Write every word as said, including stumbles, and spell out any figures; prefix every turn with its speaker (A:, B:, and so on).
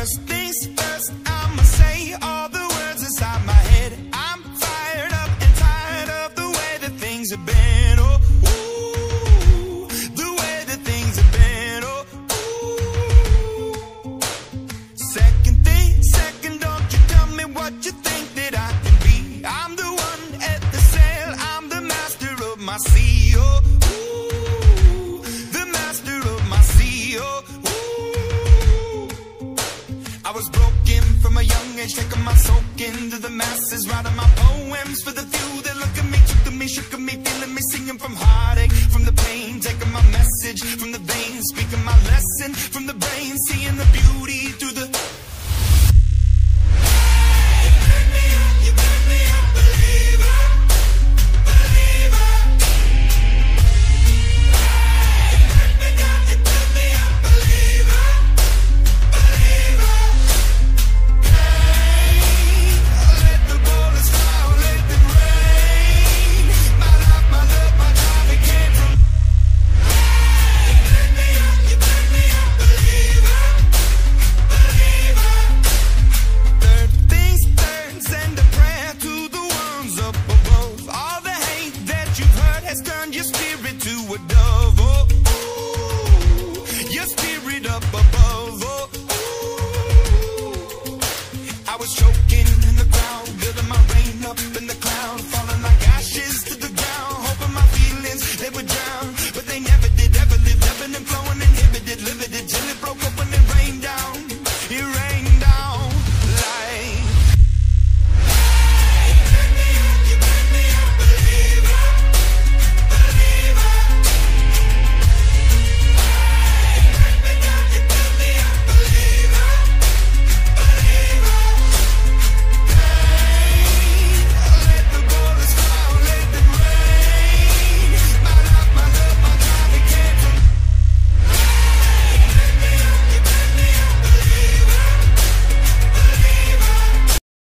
A: First things first, I'ma say all the words inside my head. I'm fired up and tired of the way that things have been. Oh, ooh, the way that things have been. Oh, ooh. Second thing, second, don't you tell me what you think that I can be. I'm the one at the sail, I'm the master of my sea. Oh, ooh, the master of my sea. Oh, I was broken from a young age, taking my soak into the masses, writing my poems for the few that look at me, took at me, shook at me, feeling me, singing from heartache, from the pain, taking my message from the veins, speaking my lesson from the brain, seeing the beauty through the... You burn me up, you burn me up, believer, believer. You burn me down, you burn me up, believer, believer. Let the bullets fly, let them rain. My life, my love, my time, it came from. You burn me up, you burn me up, believer, believer. Third things third, send a prayer to the ones up above. All the hate that you've heard has turned your spirit to a dove.